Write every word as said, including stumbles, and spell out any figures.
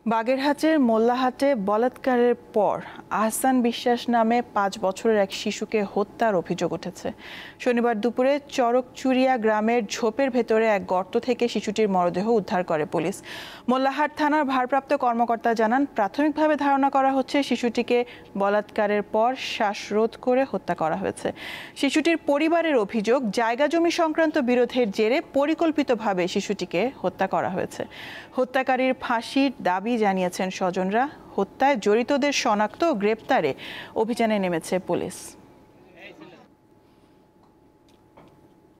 বাগেরহাটের মোল্লাহাটে বলাৎকারের পর আহসান বিশ্বাস নামে পাঁচ বছরের এক শিশুকে হত্যার অভিযোগ উঠেছে। শনিবার দুপুরে চরকচুরিয়া গ্রামের ঝোপের ভেতরে এক গর্ত থেকে শিশুটির মরদেহ উদ্ধার করে পুলিশ। মোল্লাহাট থানার ভারপ্রাপ্ত কর্মকর্তা জানান, প্রাথমিকভাবে ধারণা করা হচ্ছে শিশুটিকে বলাৎকারের পর শ্বাসরোধ করে হত্যা করা হয়েছে। শিশুটির পরিবারের অভিযোগ, জায়গা জমি সংক্রান্ত বিরোধের জেরে পরিকল্পিতভাবে শিশুটিকে হত্যা করা হয়েছে। হত্যাকারীর ফাঁসির দাবি জানিয়েছেন স্বজনরা। হত্যায় জড়িতদের শনাক্ত ও গ্রেপ্তারে অভিযানে নেমেছে পুলিশ।